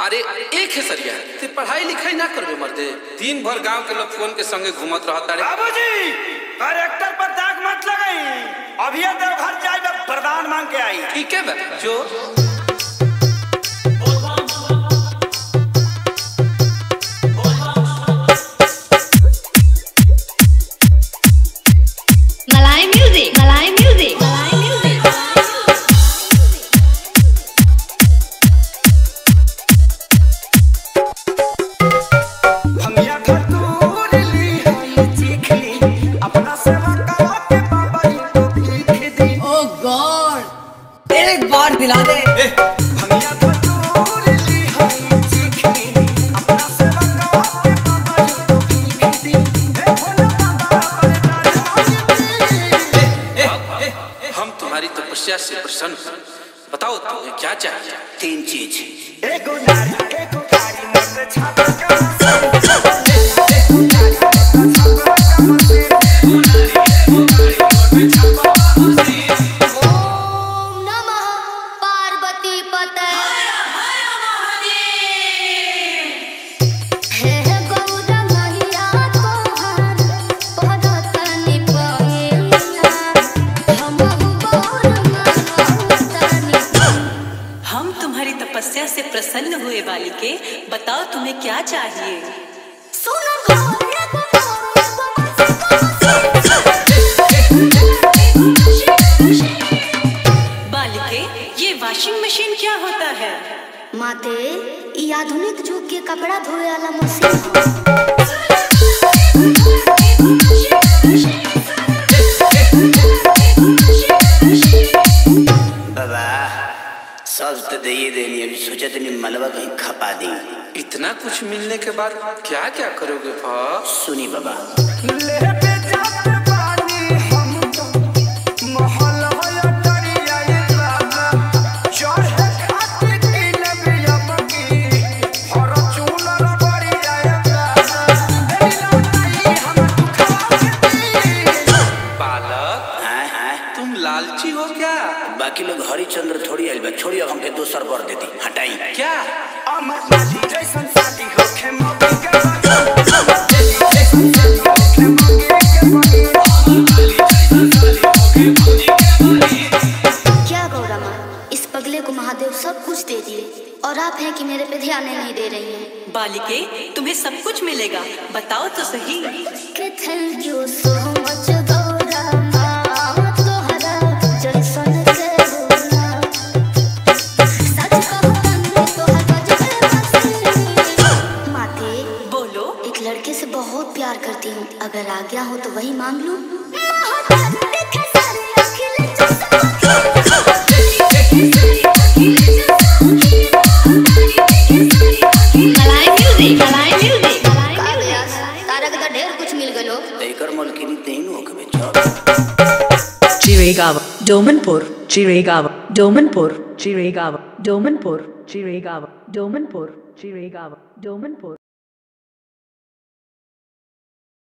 अरे एक है सरिया ते पढ़ाई लिखाई ना करबे मर्दे, दिन भर गांव के लोग फोन के संगे घूमत रहता रे। बाबूजी करेक्टर पर दाग मत लगाई, अभी तो घर जाए वरदान मांग के आई। ठीक है बे जो मलाई म्यूजिक मलाई म्यूजिक मलाई म्यूजिक भंगिया खतूर ली है चीख ली अपना सेवा करवा के बाबा जी को भीख दी। ओ गॉड एक बार दिला दे। भंगिया खतूर ली है चीख ली अपना सेवा करवा के बाबा जी को भीख दी। हे भोला बाबा हम तुम्हारी तपस्या से प्रसन्न हैं। बताओ तुम्हें क्या चाहिए? 3 चीज, एगो नारी एगो कारी मत छापा का तपस्या से प्रसन्न हुए बालिके, बताओ तुम्हें क्या चाहिए? बालिके ये वॉशिंग मशीन क्या होता है? माते ये आधुनिक युग के कपड़ा धोए वाला मशीन। सब तो दे देनी, अभी सोचा तो नहीं मलबा कहीं खपा दी। इतना कुछ मिलने के बाद क्या क्या करोगे भाव? सुनी बाबा ले पे जाते पानी हम तो महल होया तरिया ये बाबा चढ़े खाते की नबिया बकी और चूलर बरिया ये बाबा देला नहीं हम बालक तुम लालची हो क्या? बाकी लोग हरिचंद्र थोड़ी आइल बा, छोड़ी अब हमके दोसर बर देती हटाई। क्या अमर नाजी जैसन शादी होखे मौके के क्या गौरा माँ, इस पगले को महादेव सब कुछ दे दिए और आप हैं कि मेरे पे ध्यान नहीं दे रही हैं। बालिके तुम्हें सब कुछ मिलेगा, बताओ तो सही। Thank you so much Gaura माँ, तोहरा जैसन के बोला सच कहूं तन्ने तोहर गजबे बसी। माते बोलो। एक लड़के से बहुत प्यार करती हूँ, अगर आज्ञा हो तो वही मांग लूं। मलाई म्यूजिक मलाई म्यूजिक तारक दा ढेर कुछ मिल गलो तेकर मलकिनी तेन होके चल। चिरेगाव डोमनपुर चिरेगाव डोमनपुर चिरेगाव डोमनपुर चिरेगाव डोमनपुर चिरेगाव डोमनपुर।